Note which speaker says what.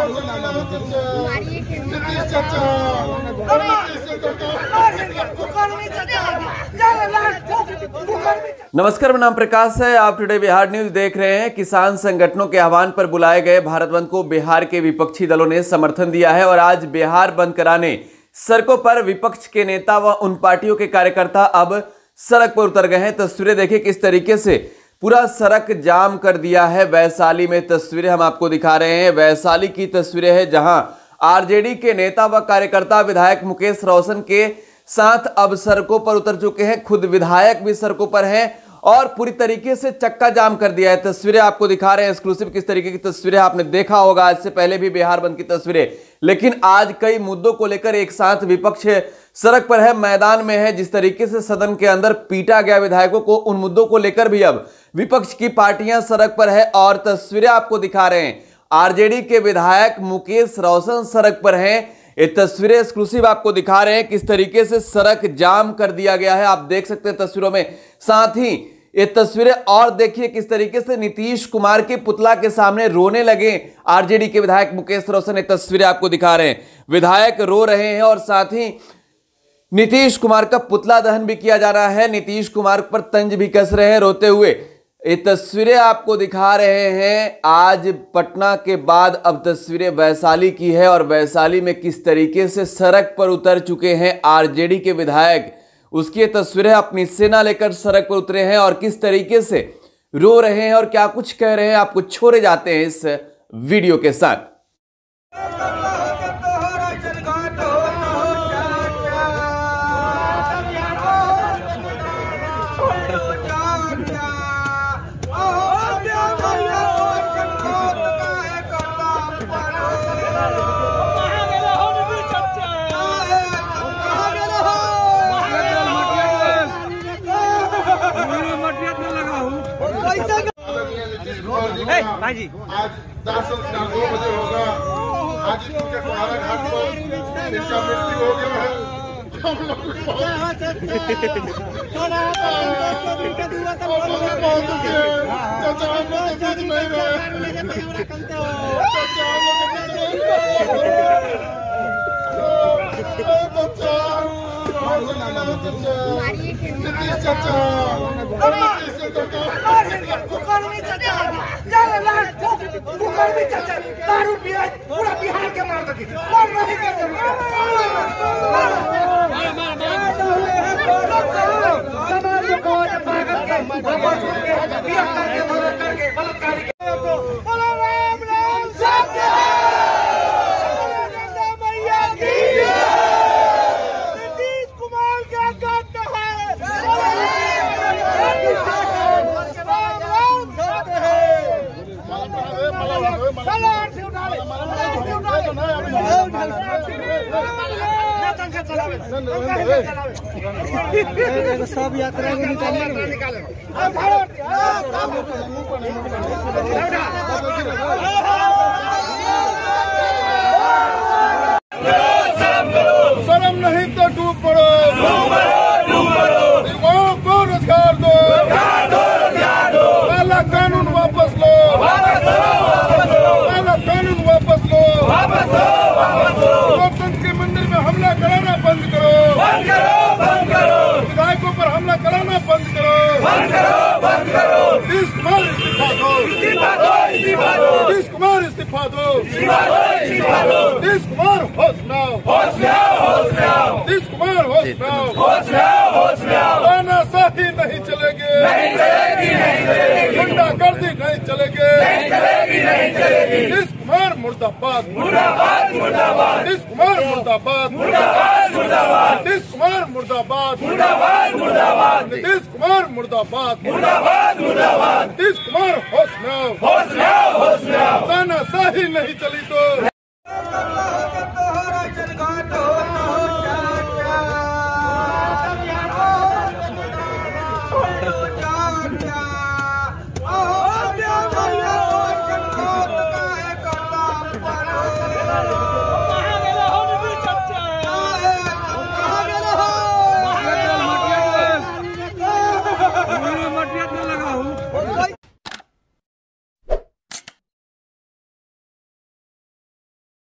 Speaker 1: नमस्कार, मेरा नाम प्रकाश है। आप टुडे बिहार न्यूज देख रहे हैं। किसान संगठनों के आह्वान पर बुलाए गए भारत बंद को बिहार के विपक्षी दलों ने समर्थन दिया है और आज बिहार बंद कराने सड़कों पर विपक्ष के नेता व उन पार्टियों के कार्यकर्ता अब सड़क पर उतर गए हैं। तस्वीरें देखिए किस तरीके से पूरा सड़क जाम कर दिया है। वैशाली में तस्वीरें हम आपको दिखा रहे हैं। वैशाली की तस्वीरें हैं जहां आरजेडी के नेता व कार्यकर्ता विधायक मुकेश रोशन के साथ अब सड़कों पर उतर चुके हैं। खुद विधायक भी सड़कों पर हैं और पूरी तरीके से चक्का जाम कर दिया है। तस्वीरें आपको दिखा रहे हैं एक्सक्लूसिव। किस तरीके की तस्वीरें आपने देखा होगा आज से पहले भी बिहार बंद की तस्वीरें, लेकिन आज कई मुद्दों को लेकर एक साथ विपक्ष सड़क पर है, मैदान में है। जिस तरीके से सदन के अंदर पीटा गया विधायकों को, उन मुद्दों को लेकर भी अब विपक्ष की पार्टियां सड़क पर है और तस्वीरें आपको दिखा रहे हैं। आरजेडी के विधायक मुकेश रोशन सड़क पर हैं। ये तस्वीरें एक्सक्लूसिव आपको दिखा रहे हैं किस तरीके से सड़क जाम कर दिया गया है। आप देख सकते हैं तस्वीरों में। साथ ही ये तस्वीरें और देखिए किस तरीके से नीतीश कुमार के पुतला के सामने रोने लगे आरजेडी के विधायक मुकेश रोशन। ये तस्वीरें आपको दिखा रहे हैं। विधायक रो रहे हैं और साथ ही नीतीश कुमार का पुतला दहन भी किया जा रहा है। नीतीश कुमार पर तंज भी कस रहे हैं रोते हुए। ये तस्वीरें आपको दिखा रहे हैं। आज पटना के बाद अब तस्वीरें वैशाली की है और वैशाली में किस तरीके से सड़क पर उतर चुके हैं आरजेडी के विधायक, उसकी तस्वीरें अपनी सेना लेकर सड़क पर उतरे हैं और किस तरीके से रो रहे हैं और क्या कुछ कह रहे हैं आपको छोड़े जाते हैं इस वीडियो के साथ।
Speaker 2: आज दाह संस्कार 2 बजे होगा। आज इनके कुहारा घाट पर इनका मृत्यु हो गया है। हम लोग बहुत दुखी है। चाचा हम लोग के बीच नहीं रहे। चाचा हम लोग के बीच नहीं दारू पिया पूरा बिहार के मार दे। सब यात्रा निकाले शर्म नहीं तो डूब पड़ो। युवाओं को रोजगार दो। काला कानून वापस लो। काला कानून वापस लो। लोकतंत्र के मंदिर में हमला कराना बंद करो। विधायकों पर हमला कराना बंद करो। नीतीश कुमार इस्तीफा दो। नीतीश कुमार इस्तीफा दो। नीतीश कुमार होश में आओ। नीतीश कुमार होश में आओ। तानाशाही नहीं चलेगी। गुंडागर्दी नहीं चलेगी। नीतीश कुमार मुर्दाबाद। नीतीश कुमार मुर्दाबाद। नीतीश कुमार मुर्दाबाद। नीतीश कुमार मुर्दाबाद। नीतीश कुमार होश में आओ। तानाशाही नहीं चली तो